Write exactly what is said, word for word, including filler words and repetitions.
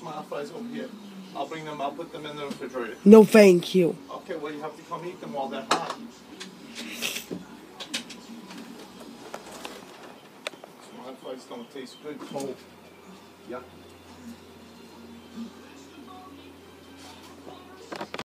smart fries over here. I'll bring them, I'll put them in the refrigerator. No, thank you. Okay, well, you have to come eat them while they're hot. Smart fries don't taste good cold. Yeah.